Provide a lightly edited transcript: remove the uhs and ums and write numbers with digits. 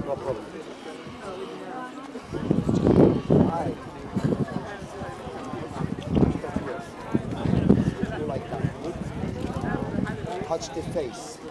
No problem. Hi. Stop here. Do like that. Touch the face.